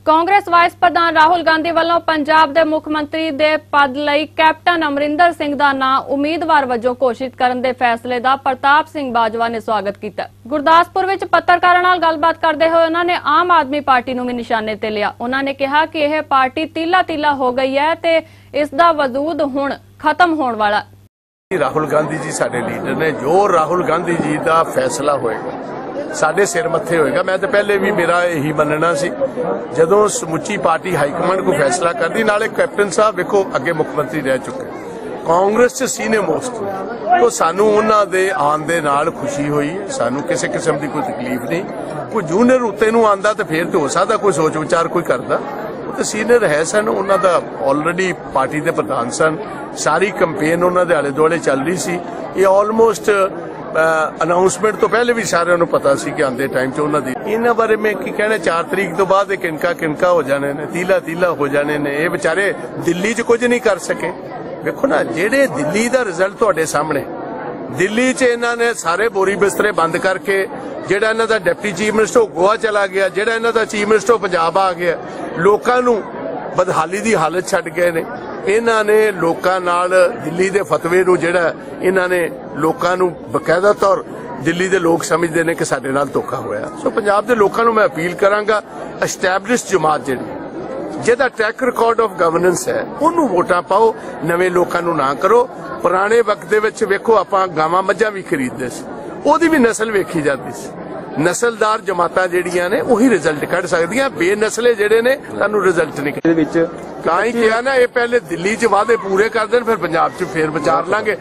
Congress vice प्रधान राहुल गांधी वालों पंजाब के मुख मंत्री दे पद लई कैप्टन अमरिंदर सिंह दा नाम उम्मीदवार वजों घोषित करने दे फैसले दा प्रताप सिंह बाजवा ने स्वागत किया। गुरदासपुर विच पत्रकारां नाल गलबात करदे होए उन्हां ने आम आदमी पार्टी नूं भी निशाने ते लिया। उन्हां ने कहा कि यह पार्टी तीला तीला हो गई है ते इस दा वजूद हुण खत्म होण वाला। राहुल गांधी जी साडे लीडर ने, जो राहुल गांधी जी का फैसला होएगा साडे सिर मत्थे होएगा। मैं तो पहले भी मेरा यही मनना सी, जदों समुची पार्टी हाईकमांड को फैसला करदी, नाले कैप्टन साहब वेखो अगे मुख मंत्री रह चुके, कांग्रेस च सीनियर मोस्ट, तो सानू उन्हां दे आन दे नाल खुशी हुई है। सानू किसी किस्म की कोई तकलीफ नहीं। कोई जूनियर उत्ते नूं आंदा तो फिर तो हो सकदा कोई सोच विचार कोई करदा, तो सीनियर है सन, उन्हां दा ऑलरेडी पार्टी के प्रधान सन, सारी कंपेन उन्हां दे आले दुआले चल रही सी। ये ऑलमोस्ट अनाउंसमेंट तो पहले भी सारे पता सी कि आंदे टाइम च उन्होंने इन्हां बारे में की कहना 4 तरीक तो बाद किनका किनका हो जाने ने, तीला तीला हो जाने ने। ये बेचारे दिल्ली च कुछ नहीं कर सके। देखो ना, जेडे दिल्ली का रिजल्ट तुहाडे सामने, दिल्ली च इन्हां ने सारे बोरी बिस्तरे बंद करके, जेड़ा इन्हां दा डिप्टी चीफ मिनिस्टर गोवा चला गया, जेड़ा इन्हां दा चीफ मिनिस्टर पंजाब आ गया, लोकां नूं बदहाली दी हालत छड्ड गए ने। इन्हां ने लोकां नाल दिल्ली दे फतवे नूं जेड़ा इन्हां ने लोकां नूं बकायदा तौर दिल्ली दे लोग समझदे ने कि साडे नाल धोखा होया। सो पंजाब दे लोकां नूं मैं अपील करांगा, एस्टैबलिश जमात जिहड़ी जिहदा ट्रैक रिकॉर्ड ऑफ गवर्नेंस है उहनूं वोटां पाओ, नवें लोकां नूं ना करो। पुराने वक्त दे विच वेखो आपां गावां मੱਝਾਂ भी खरीददे सी, ओहदी भी नस्ल वेखी जाती सी। नस्लदार जमातां ਜਿਹੜੀਆਂ ਨੇ ਉਹੀ ਰਿਜ਼ਲਟ ਕੱਢ ਸਕਦੀਆਂ, ਬੇਨਸਲੇ ਜਿਹੜੇ ਨੇ ਤੁਹਾਨੂੰ ਰਿਜ਼ਲਟ ਨਹੀਂ ਇਹਦੇ ਵਿੱਚ। ਤਾਂ ਹੀ ਕਿਹਾ ਨਾ, ਇਹ ਪਹਿਲੇ ਦਿੱਲੀ 'ਚ ਵਾਅਦੇ ਪੂਰੇ ਕਰ ਦੇਣ, ਫਿਰ ਪੰਜਾਬ 'ਚ ਫੇਰ ਵਿਚਾਰ ਲਾਂਗੇ।